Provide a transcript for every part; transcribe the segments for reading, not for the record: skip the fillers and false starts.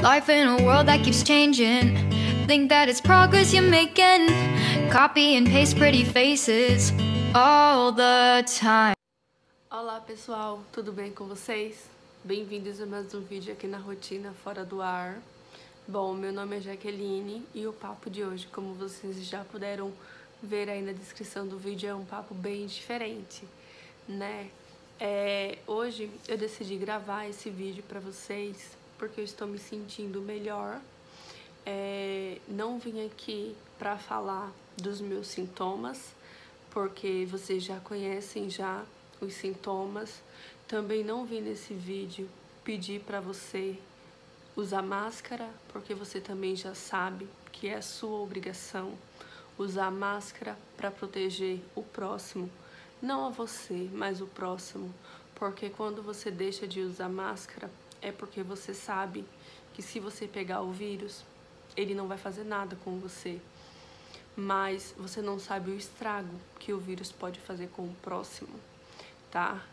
Life in a world that keeps changing. Think that it's progress you're making. Copy and paste pretty faces all the time. Olá pessoal, tudo bem com vocês? Bem-vindos a mais um vídeo aqui na Rotina Fora do Ar. Bom, meu nome é Jaqueline e o papo de hoje, como vocês já puderam ver aí na descrição do vídeo, é um papo bem diferente, né? Hoje eu decidi gravar esse vídeo pra vocês porque eu estou me sentindo melhor. Não vim aqui pra falar dos meus sintomas, porque vocês já conhecem já os sintomas. Também não vim nesse vídeo pedir pra você usar máscara, porque você também já sabe que é sua obrigação usar máscara para proteger o próximo, não a você, mas o próximo, porque quando você deixa de usar máscara é porque você sabe que se você pegar o vírus, ele não vai fazer nada com você, mas você não sabe o estrago que o vírus pode fazer com o próximo, tá?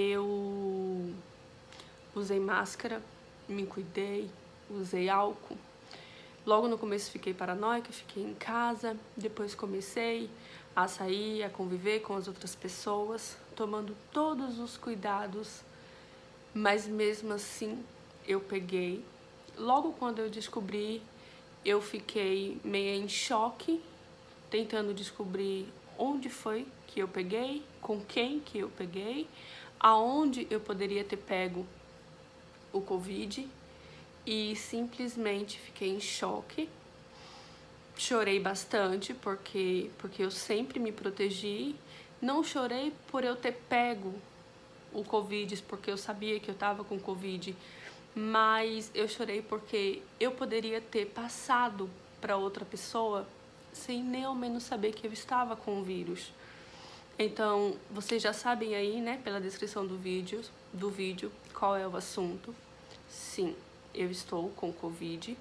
Eu usei máscara, me cuidei, usei álcool. Logo no começo fiquei paranoica, fiquei em casa, depois comecei a sair, a conviver com as outras pessoas, tomando todos os cuidados, mas mesmo assim eu peguei. Logo quando eu descobri, eu fiquei meio em choque, tentando descobrir onde foi que eu peguei, com quem que eu peguei, aonde eu poderia ter pego o Covid, e simplesmente fiquei em choque. Chorei bastante porque eu sempre me protegi. Não chorei por eu ter pego o Covid, porque eu sabia que eu tava com Covid, mas eu chorei porque eu poderia ter passado para outra pessoa sem nem ao menos saber que eu estava com o vírus. Então, vocês já sabem aí, né, pela descrição do vídeo, qual é o assunto. Sim, eu estou com Covid,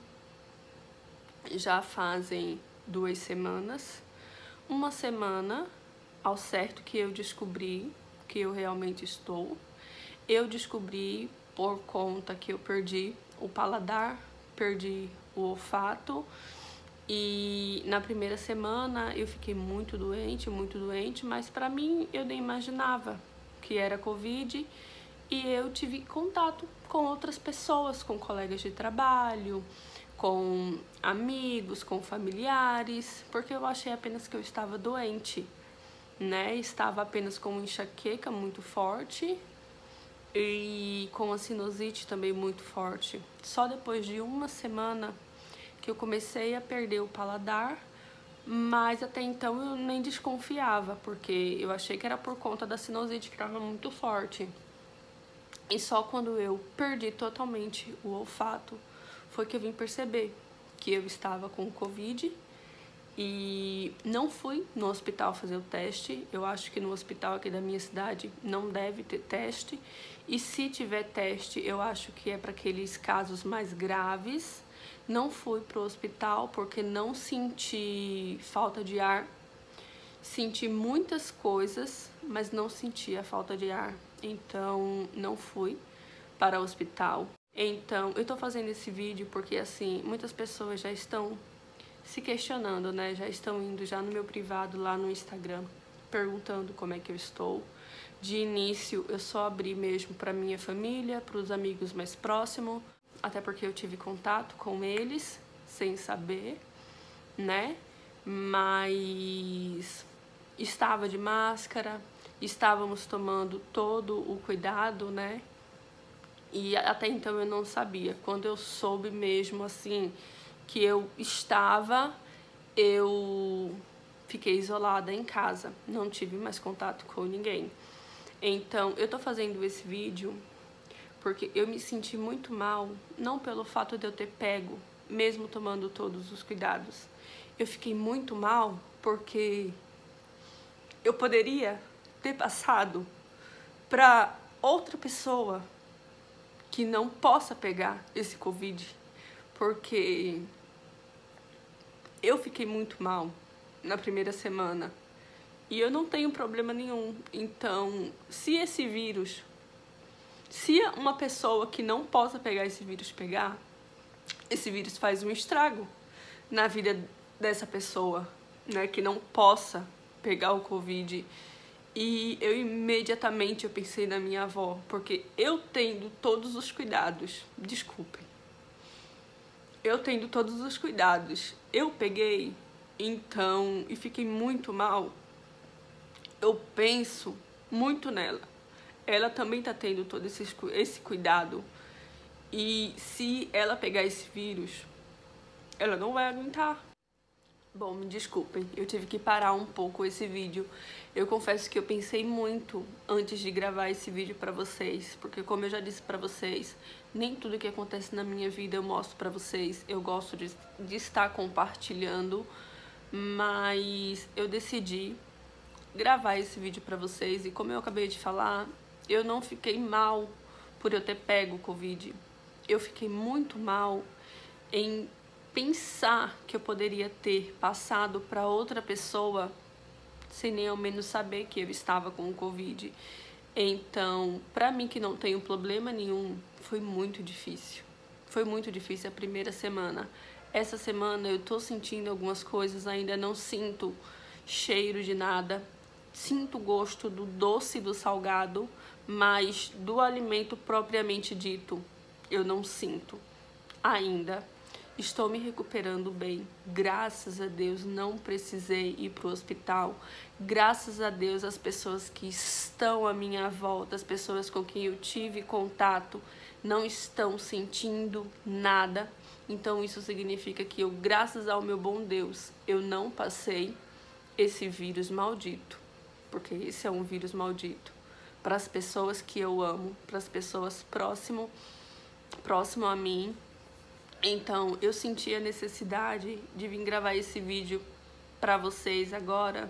já fazem 2 semanas, uma semana ao certo que eu descobri que eu realmente estou. Eu descobri por conta que eu perdi o paladar, perdi o olfato, e na primeira semana eu fiquei muito doente, mas pra mim eu nem imaginava que era Covid. E eu tive contato com outras pessoas, com colegas de trabalho, com amigos, com familiares, porque eu achei apenas que eu estava doente, né? Estava apenas com uma enxaqueca muito forte e com a sinusite também muito forte. Só depois de uma semana que eu comecei a perder o paladar, mas até então eu nem desconfiava, porque eu achei que era por conta da sinusite que estava muito forte. E só quando eu perdi totalmente o olfato foi que eu vim perceber que eu estava com Covid. E não fui no hospital fazer o teste. Eu acho que no hospital aqui da minha cidade não deve ter teste. E se tiver teste, eu acho que é para aqueles casos mais graves. Não fui pro hospital porque não senti falta de ar. Senti muitas coisas, mas não senti a falta de ar. Então, não fui para o hospital. Então, eu tô fazendo esse vídeo porque, assim, muitas pessoas já estão se questionando, né? Já estão indo já no meu privado lá no Instagram, perguntando como é que eu estou. De início, eu só abri mesmo para minha família, para os amigos mais próximos, até porque eu tive contato com eles, sem saber, né? Mas estava de máscara, estávamos tomando todo o cuidado, né? E até então eu não sabia. Quando eu soube mesmo, assim, que eu estava, eu fiquei isolada em casa. Não tive mais contato com ninguém. Então, eu tô fazendo esse vídeo porque eu me senti muito mal, não pelo fato de eu ter pego, mesmo tomando todos os cuidados. Eu fiquei muito mal porque eu poderia ter passado para outra pessoa que não possa pegar esse Covid, porque eu fiquei muito mal na primeira semana e eu não tenho problema nenhum. Então, se esse vírus, se uma pessoa que não possa pegar esse vírus pegar, esse vírus faz um estrago na vida dessa pessoa, né, que não possa pegar o Covid. E eu imediatamente eu pensei na minha avó, porque eu tendo todos os cuidados, desculpem, eu tendo todos os cuidados, eu peguei, então, e fiquei muito mal, eu penso muito nela. Ela também tá tendo todo esse cuidado. E se ela pegar esse vírus, ela não vai aguentar. Bom, me desculpem, eu tive que parar um pouco esse vídeo. Eu confesso que eu pensei muito antes de gravar esse vídeo pra vocês, porque como eu já disse pra vocês, nem tudo que acontece na minha vida eu mostro pra vocês. Eu gosto de estar compartilhando, mas eu decidi gravar esse vídeo pra vocês. E como eu acabei de falar, eu não fiquei mal por eu ter pego o Covid. Eu fiquei muito mal em pensar que eu poderia ter passado para outra pessoa sem nem ao menos saber que eu estava com o Covid. Então, para mim que não tenho problema nenhum, foi muito difícil. Foi muito difícil a primeira semana. Essa semana eu tô sentindo algumas coisas, ainda não sinto cheiro de nada. Sinto o gosto do doce e do salgado, mas do alimento propriamente dito, eu não sinto ainda. Estou me recuperando bem, graças a Deus não precisei ir para o hospital, graças a Deus as pessoas que estão à minha volta, as pessoas com quem eu tive contato não estão sentindo nada, então isso significa que eu, graças ao meu bom Deus, eu não passei esse vírus maldito, porque esse é um vírus maldito, para as pessoas que eu amo, para as pessoas próximo a mim. Então, eu senti a necessidade de vir gravar esse vídeo pra vocês agora,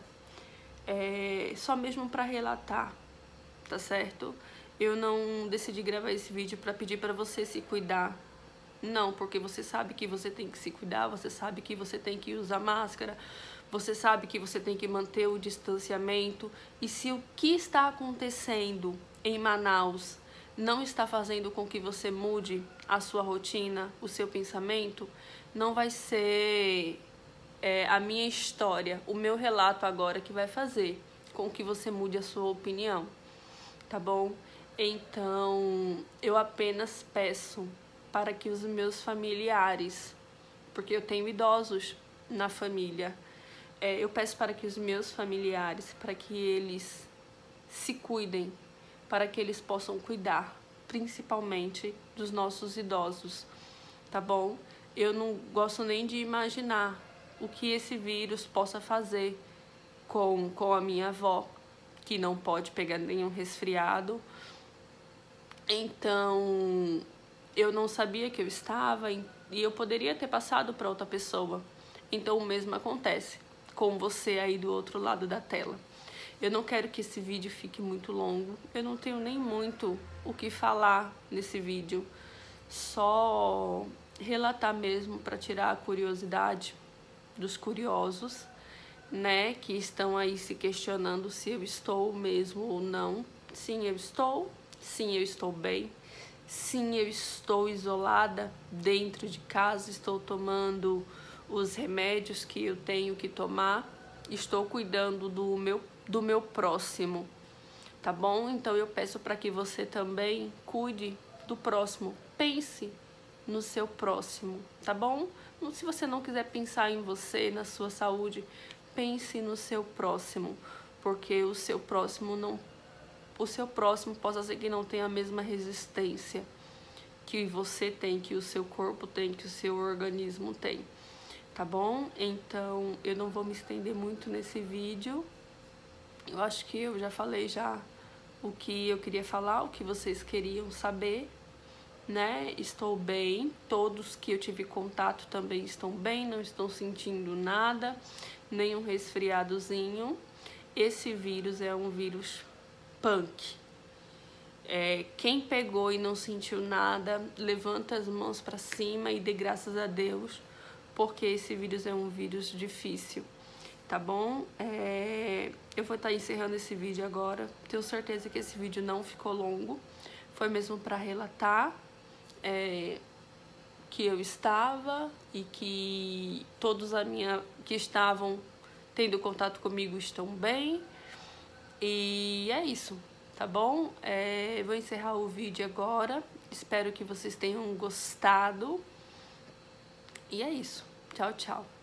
só mesmo pra relatar, tá certo? Eu não decidi gravar esse vídeo pra pedir pra você se cuidar. Não, porque você sabe que você tem que se cuidar, você sabe que você tem que usar máscara, você sabe que você tem que manter o distanciamento. E se o que está acontecendo em Manaus não está fazendo com que você mude a sua rotina, o seu pensamento, não vai ser a minha história, o meu relato agora que vai fazer com que você mude a sua opinião, tá bom? Então, eu apenas peço para que os meus familiares, porque eu tenho idosos na família, eu peço para que os meus familiares, para que eles se cuidem, para que eles possam cuidar, principalmente dos nossos idosos, tá bom? Eu não gosto nem de imaginar o que esse vírus possa fazer com a minha avó, que não pode pegar nenhum resfriado. Então, eu não sabia que eu estava e eu poderia ter passado para outra pessoa. Então, o mesmo acontece com você aí do outro lado da tela. Eu não quero que esse vídeo fique muito longo, eu não tenho nem muito o que falar nesse vídeo, só relatar mesmo para tirar a curiosidade dos curiosos, né, que estão aí se questionando se eu estou mesmo ou não. Sim, eu estou bem, sim, eu estou isolada dentro de casa, estou tomando os remédios que eu tenho que tomar, estou cuidando do meu próximo, tá bom? Então eu peço para que você também cuide do próximo, pense no seu próximo, tá bom? Se você não quiser pensar em você, na sua saúde, pense no seu próximo, porque o seu próximo possa ser que não tenha a mesma resistência que você tem, que o seu corpo tem, que o seu organismo tem, tá bom? Então eu não vou me estender muito nesse vídeo. Eu acho que eu já falei o que eu queria falar, o que vocês queriam saber, né? Estou bem, todos que eu tive contato também estão bem, não estão sentindo nada, nenhum resfriadozinho. Esse vírus é um vírus punk. Quem pegou e não sentiu nada, levanta as mãos para cima e dê graças a Deus, porque esse vírus é um vírus difícil. Tá bom? Eu vou estar encerrando esse vídeo agora. Tenho certeza que esse vídeo não ficou longo. Foi mesmo para relatar que eu estava e que todos que estavam tendo contato comigo estão bem. E é isso, tá bom? Eu vou encerrar o vídeo agora. Espero que vocês tenham gostado. E é isso. Tchau, tchau.